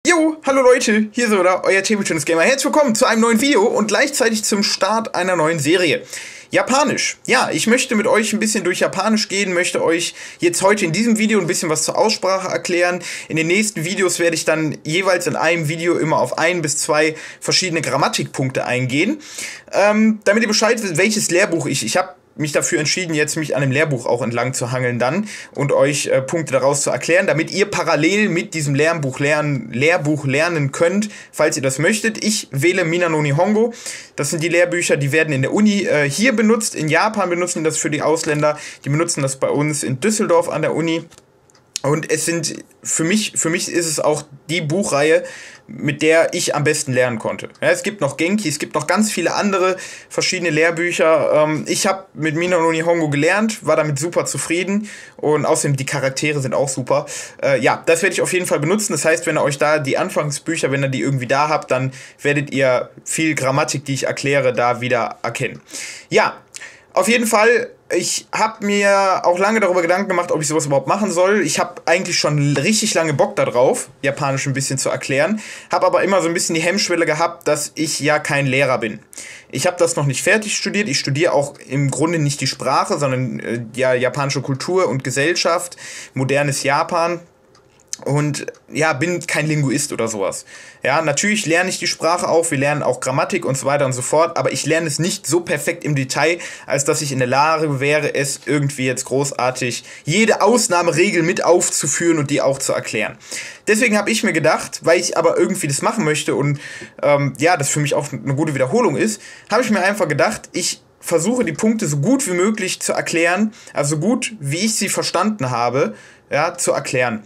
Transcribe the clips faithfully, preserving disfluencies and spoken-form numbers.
Jo, hallo Leute, hier ist wieder euer Tabletop Gamer. Herzlich willkommen zu einem neuen Video und gleichzeitig zum Start einer neuen Serie. Japanisch. Ja, ich möchte mit euch ein bisschen durch Japanisch gehen, möchte euch jetzt heute in diesem Video ein bisschen was zur Aussprache erklären. In den nächsten Videos werde ich dann jeweils in einem Video immer auf ein bis zwei verschiedene Grammatikpunkte eingehen. Ähm, damit ihr Bescheid wisst, welches Lehrbuch ich, ich habe mich dafür entschieden, jetzt mich an dem Lehrbuch auch entlang zu hangeln dann und euch äh, Punkte daraus zu erklären, damit ihr parallel mit diesem Lehrbuch lernen, Lehrbuch lernen könnt, falls ihr das möchtet. Ich wähle Mina no Nihongo. Das sind die Lehrbücher, die werden in der Uni äh, hier benutzt. In Japan benutzen das für die Ausländer. Die benutzen das bei uns in Düsseldorf an der Uni. Und es sind, für mich, für mich ist es auch die Buchreihe, mit der ich am besten lernen konnte. Ja, es gibt noch Genki, es gibt noch ganz viele andere verschiedene Lehrbücher. Ähm, ich habe mit Mina no Nihongo gelernt, war damit super zufrieden und außerdem die Charaktere sind auch super. Äh, ja, das werde ich auf jeden Fall benutzen. Das heißt, wenn ihr euch da die Anfangsbücher, wenn ihr die irgendwie da habt, dann werdet ihr viel Grammatik, die ich erkläre, da wieder erkennen. Ja, auf jeden Fall. Ich habe mir auch lange darüber Gedanken gemacht, ob ich sowas überhaupt machen soll. Ich habe eigentlich schon richtig lange Bock darauf, Japanisch ein bisschen zu erklären. Habe aber immer so ein bisschen die Hemmschwelle gehabt, dass ich ja kein Lehrer bin. Ich habe das noch nicht fertig studiert. Ich studiere auch im Grunde nicht die Sprache, sondern äh, ja japanische Kultur und Gesellschaft, modernes Japan. Und ja, bin kein Linguist oder sowas. Ja, natürlich lerne ich die Sprache auch, wir lernen auch Grammatik und so weiter und so fort, aber ich lerne es nicht so perfekt im Detail, als dass ich in der Lage wäre, es irgendwie jetzt großartig jede Ausnahmeregel mit aufzuführen und die auch zu erklären. Deswegen habe ich mir gedacht, weil ich aber irgendwie das machen möchte und ähm, ja, das für mich auch eine gute Wiederholung ist, habe ich mir einfach gedacht, ich versuche die Punkte so gut wie möglich zu erklären, also so gut wie ich sie verstanden habe, ja, zu erklären.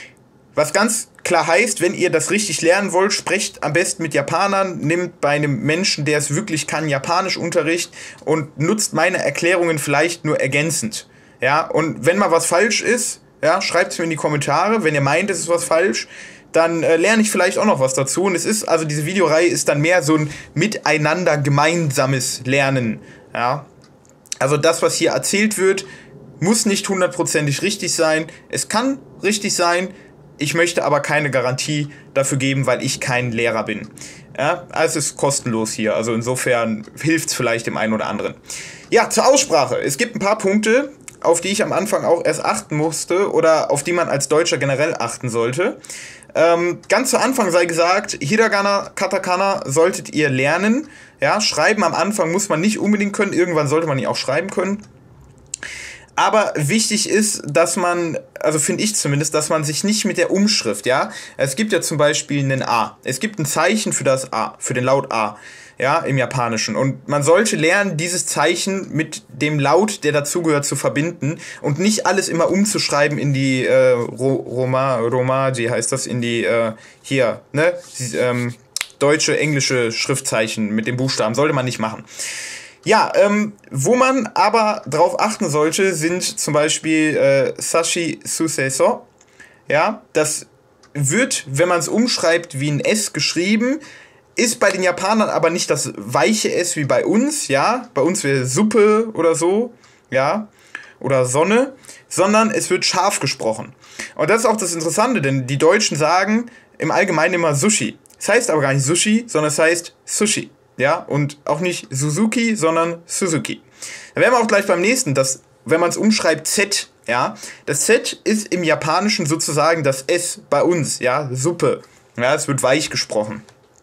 Was ganz klar heißt, wenn ihr das richtig lernen wollt, sprecht am besten mit Japanern, nehmt bei einem Menschen, der es wirklich kann, Japanischunterricht und nutzt meine Erklärungen vielleicht nur ergänzend. Ja, und wenn mal was falsch ist, ja, schreibt es mir in die Kommentare. Wenn ihr meint, es ist was falsch, dann äh, lerne ich vielleicht auch noch was dazu. Und es ist, also diese Videoreihe ist dann mehr so ein miteinander gemeinsames Lernen. Ja, also das, was hier erzählt wird, muss nicht hundertprozentig richtig sein. Es kann richtig sein. Ich möchte aber keine Garantie dafür geben, weil ich kein Lehrer bin. Ja, es ist kostenlos hier, also insofern hilft es vielleicht dem einen oder anderen. Ja, zur Aussprache. Es gibt ein paar Punkte, auf die ich am Anfang auch erst achten musste oder auf die man als Deutscher generell achten sollte. Ähm, ganz zu Anfang sei gesagt, Hiragana, Katakana solltet ihr lernen. Ja, schreiben am Anfang muss man nicht unbedingt können, irgendwann sollte man ihn auch schreiben können. Aber wichtig ist, dass man, also finde ich zumindest, dass man sich nicht mit der Umschrift, ja, es gibt ja zum Beispiel einen A, es gibt ein Zeichen für das A, für den Laut A, ja, im Japanischen und man sollte lernen, dieses Zeichen mit dem Laut, der dazugehört, zu verbinden und nicht alles immer umzuschreiben in die äh, Ro Roma, Romaji heißt das, in die, äh, hier, ne, die, ähm, deutsche, englische Schriftzeichen mit den Buchstaben, sollte man nicht machen. Ja, ähm, wo man aber drauf achten sollte, sind zum Beispiel äh, Sashi Suseso. Ja, das wird, wenn man es umschreibt, wie ein S geschrieben, ist bei den Japanern aber nicht das weiche S wie bei uns, ja. Bei uns wäre Suppe oder so, ja, oder Sonne, sondern es wird scharf gesprochen. Und das ist auch das Interessante, denn die Deutschen sagen im Allgemeinen immer Sushi. Es heißt aber gar nicht Sushi, sondern es heißt Sushi. Ja, und auch nicht Suzuki, sondern Suzuki. Da wären wir auch gleich beim nächsten, dass, wenn man es umschreibt, Z, ja, das Z ist im Japanischen sozusagen das S bei uns, ja, Suppe. Ja, es wird weich gesprochen.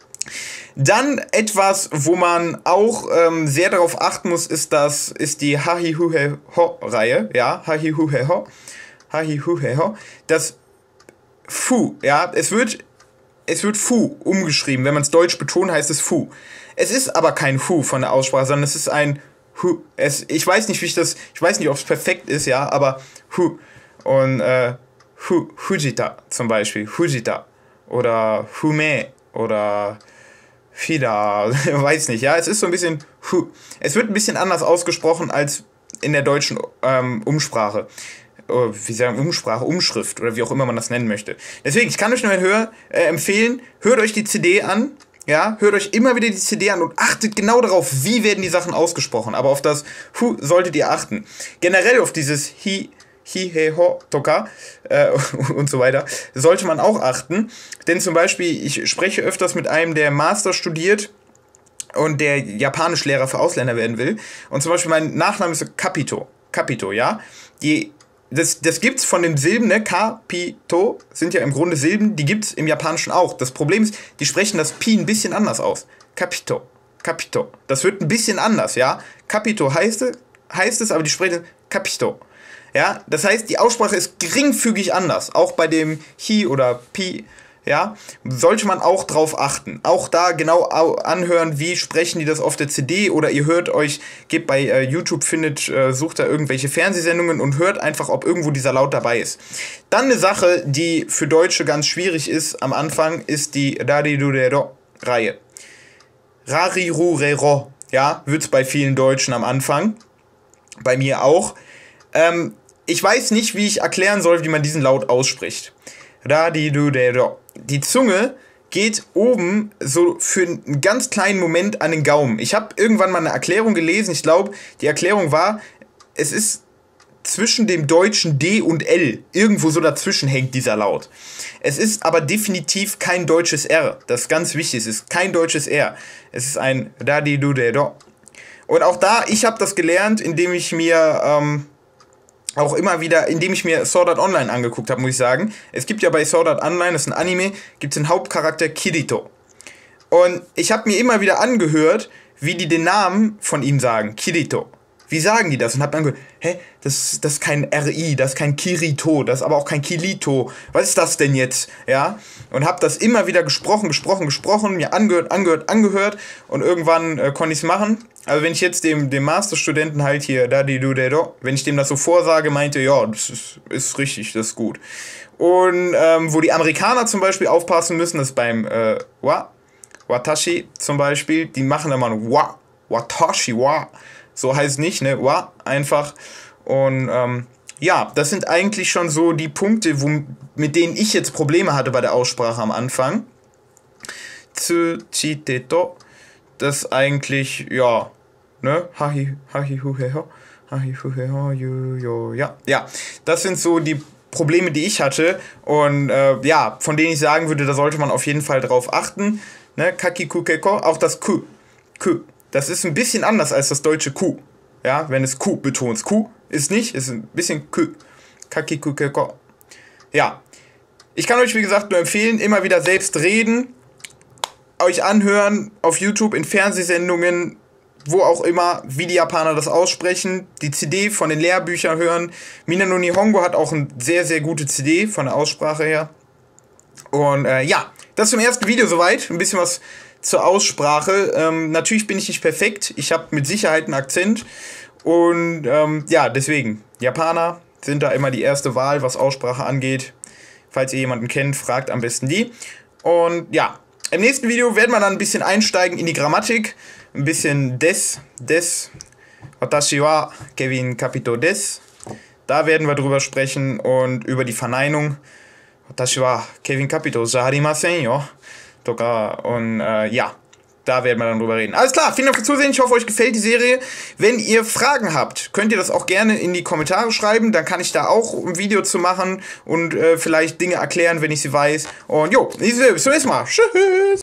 Dann etwas, wo man auch ähm, sehr darauf achten muss, ist das, ist die Hahihuhe-ho-Reihe, ja, Hahihuhe-ho, Hahihuhe-ho, das Fu, ja, es wird, es wird Fu umgeschrieben, wenn man es deutsch betont, heißt es Fu. Es ist aber kein Fu von der Aussprache, sondern es ist ein Hu. Es, ich weiß nicht, wie ich das, ich weiß nicht, ob es perfekt ist, ja, aber Hu. Und äh, Hu, Fujita zum Beispiel, Fujita. Oder Fume oder Fida, weiß nicht, ja, es ist so ein bisschen Hu. Es wird ein bisschen anders ausgesprochen als in der deutschen ähm, Umsprache. Wie sagen, Umsprache, Umschrift oder wie auch immer man das nennen möchte. Deswegen, ich kann euch nur hör, äh, empfehlen, hört euch die C D an. Ja, hört euch immer wieder die C D an und achtet genau darauf, wie werden die Sachen ausgesprochen. Aber auf das Hu solltet ihr achten. Generell auf dieses Hi, hi, he, ho, toka äh, und so weiter, sollte man auch achten. Denn zum Beispiel, ich spreche öfters mit einem, der Master studiert und der Japanischlehrer für Ausländer werden will. Und zum Beispiel mein Nachname ist Kapito. Kapito, ja. Die, das, das gibt's von den Silben, ne? Kapito sind ja im Grunde Silben, die gibt's im Japanischen auch. Das Problem ist, die sprechen das Pi ein bisschen anders aus. Kapito. Kapito. Das wird ein bisschen anders, ja. Kapito heißt es, heißt es, aber die sprechen Kapito. Ja, das heißt, die Aussprache ist geringfügig anders. Auch bei dem Hi oder Pi. Ja, sollte man auch drauf achten. Auch da genau anhören, wie sprechen die das auf der C D, oder ihr hört euch, gebt bei äh, YouTube, findet, äh, sucht da irgendwelche Fernsehsendungen und hört einfach, ob irgendwo dieser Laut dabei ist. Dann eine Sache, die für Deutsche ganz schwierig ist am Anfang, ist die Rarirurero-Reihe. Rarirurero, ja, wird's bei vielen Deutschen am Anfang. Bei mir auch. Ähm, ich weiß nicht, wie ich erklären soll, wie man diesen Laut ausspricht. Rarirurero. Die Zunge geht oben so für einen ganz kleinen Moment an den Gaumen. Ich habe irgendwann mal eine Erklärung gelesen. Ich glaube, die Erklärung war, es ist zwischen dem deutschen D und L. Irgendwo so dazwischen hängt dieser Laut. Es ist aber definitiv kein deutsches R. Das ist ganz wichtig. Es ist kein deutsches R. Es ist ein Rarirurero. Und auch da, ich habe das gelernt, indem ich mir... Ähm, auch immer wieder, indem ich mir Sword Art Online angeguckt habe, muss ich sagen. Es gibt ja bei Sword Art Online, das ist ein Anime, gibt es den Hauptcharakter Kirito. Und ich habe mir immer wieder angehört, wie die den Namen von ihm sagen. Kirito. Wie sagen die das? Und habe dann gehört, hä, das, das ist kein R I, das ist kein Kirito, das ist aber auch kein Kirito. Was ist das denn jetzt? Ja. Und habe das immer wieder gesprochen, gesprochen, gesprochen, mir angehört, angehört, angehört. Und irgendwann äh, konnte ich es machen. Also wenn ich jetzt dem, dem Masterstudenten halt hier, da di du de do, wenn ich dem das so vorsage, meinte, ja, das ist, ist richtig, das ist gut. Und ähm, wo die Amerikaner zum Beispiel aufpassen müssen, das ist beim äh, wa, watashi zum Beispiel, die machen immer ein wa, watashi, wa. So heißt nicht, ne, wa, einfach. Und ähm, ja, das sind eigentlich schon so die Punkte, wo, mit denen ich jetzt Probleme hatte bei der Aussprache am Anfang. Tsu, chi, te, to. Das eigentlich, ja, ne, hahi, hahi, hu, he, ho, hahi, hu, he, ho, ju, jo, ja, ja, das sind so die Probleme, die ich hatte, und äh, ja, von denen ich sagen würde, da sollte man auf jeden Fall drauf achten, ne, kaki, ku, keko, auch das ku, ku, das ist ein bisschen anders als das deutsche ku, ja, wenn es ku betonst, ku ist nicht, ist ein bisschen ku, kaki, ku, keko, ja, ich kann euch, wie gesagt, nur empfehlen, immer wieder selbst reden, euch anhören auf YouTube, in Fernsehsendungen, wo auch immer, wie die Japaner das aussprechen, die C D von den Lehrbüchern hören. Mina no Nihongo hat auch eine sehr, sehr gute C D von der Aussprache her. Und äh, ja, das zum ersten Video soweit. Ein bisschen was zur Aussprache. Ähm, natürlich bin ich nicht perfekt. Ich habe mit Sicherheit einen Akzent. Und ähm, ja, deswegen, Japaner sind da immer die erste Wahl, was Aussprache angeht. Falls ihr jemanden kennt, fragt am besten die. Und ja, im nächsten Video werden wir dann ein bisschen einsteigen in die Grammatik. Ein bisschen des, des, watashi wa Kevin Kapito des. Da werden wir drüber sprechen und über die Verneinung. Watashi wa Kevin Kapito ja harimasen yo. Toka. Und äh, ja, da werden wir dann drüber reden. Alles klar, vielen Dank fürs Zusehen. Ich hoffe, euch gefällt die Serie. Wenn ihr Fragen habt, könnt ihr das auch gerne in die Kommentare schreiben. Dann kann ich da auch ein Video zu machen und äh, vielleicht Dinge erklären, wenn ich sie weiß. Und jo, bis zum nächsten Mal. Tschüss.